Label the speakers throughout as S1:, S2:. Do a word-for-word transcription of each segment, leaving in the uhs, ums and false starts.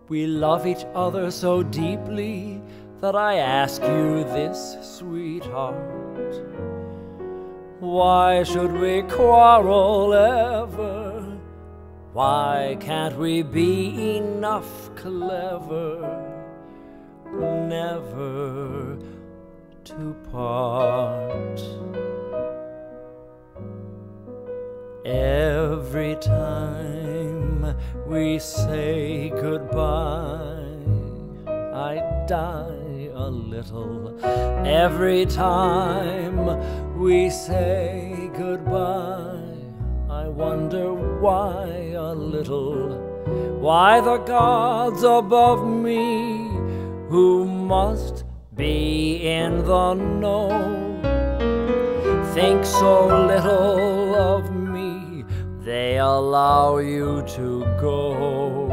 S1: We love each other so deeply that I ask you this, sweetheart. Why should we quarrel ever? Why can't we be enough clever never to part? Every time we say goodbye, I die a little. Every time we say goodbye, I wonder why a little. Why the gods above me, who must be in the know, think so little of me, they allow you to go.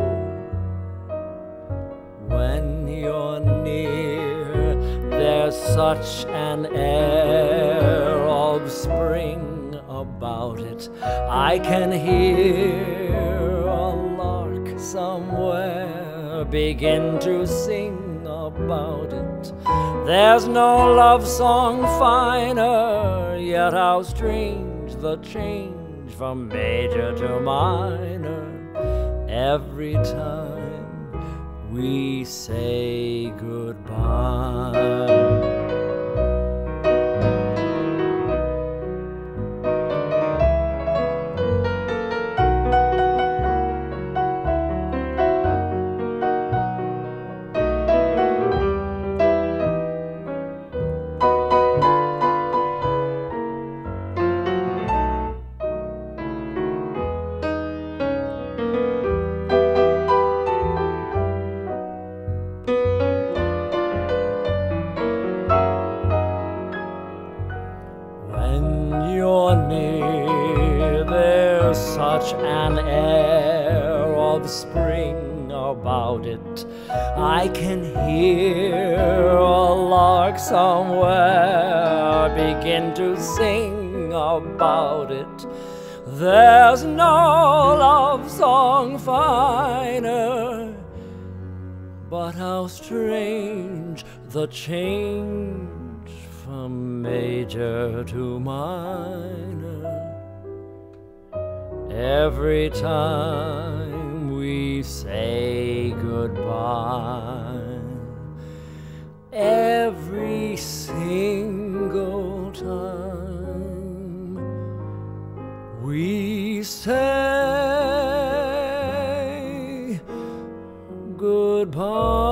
S1: When you're near, there's such an air of spring about it. I can hear a lark somewhere begin to sing about it. There's no love song finer, yet how strange the change from major to minor. Every time we say goodbye. An air of spring about it. I can hear a lark somewhere begin to sing about it. There's no love song finer, but how strange the change from major to minor. Every time we say goodbye, every single time we say goodbye.